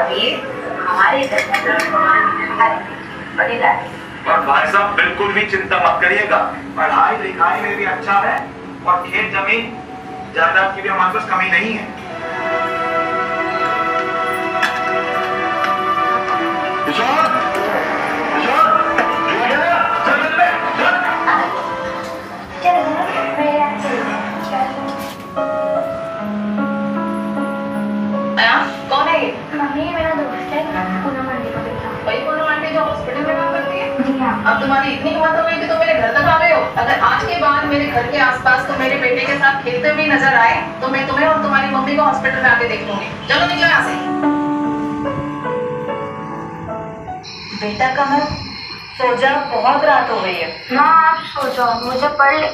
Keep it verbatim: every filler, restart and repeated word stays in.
अभी हमारे बड़ी लाठी। और भाई साहब बिल्कुल भी चिंता मत करिएगा, पढ़ाई लिखाई में भी अच्छा है और खेत जमीन जायदाद की भी हमारे पास कमी नहीं है। किशोर, किशोर, चल चल बे, चल। कौन है ये? मम्मी मेरा दोस्त है पूनम आंटी को देखा। वही पूनम आंटी जो हॉस्पिटल में काम करती है? जी हाँ। अब तुम्हारी इतनी हिम्मत हो गई कि तुम मेरे घर तक आ गए हो। अगर आज के बाद मेरे घर के आसपास तुम मेरे बेटे के साथ खेलते हुए नजर आए तो मैं तुम्हें और तुम्हारी मम्मी को हॉस्पिटल में आके देख लूंगी। चलो निकलो यहाँ से। बेटा कमल, सो जा, बहुत रात हो गई है। माँ आप सो जाओ, मुझे पढ़